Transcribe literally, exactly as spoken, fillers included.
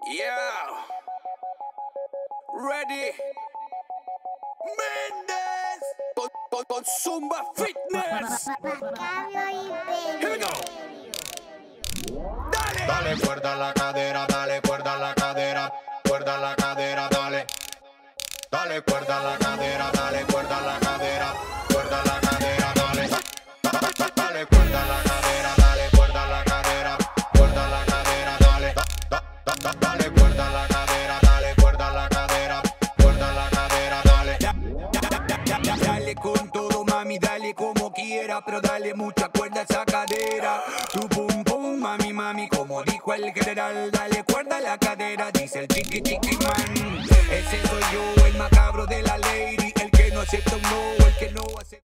Yeah. Ready. Méndez. Con, con, con Zumba Fitness. Here we go. Dale. Dale cuerda a la cadera, dale cuerda a la cadera, cuerda a la cadera, dale. Dale cuerda a la cadera, dale cuerda a la cadera, cuerda a la cadera, dale. Dale cuerda a la cadera, dale cuerda a la cadera, cuerda a la cadera, dale. Dale cuerda a la cadera, dale cuerda a la cadera, cuerda a la cadera, dale. Dale con todo, mami, dale como quiera, pero dale mucha cuerda a esa cadera. Tu pum pum, mami, mami, como dijo el general, dale cuerda a la cadera, dice el chiqui chiqui man. Ese soy yo, el macabro de la lady, el que no acepta un no, el que no acepta.